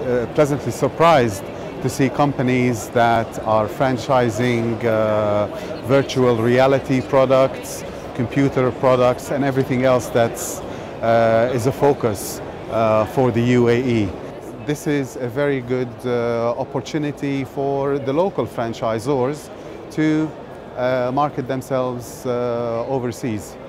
pleasantly surprised to see companies that are franchising virtual reality products, computer products, and everything else that's is a focus for the U.A.E. This is a very good opportunity for the local franchisors to market themselves overseas.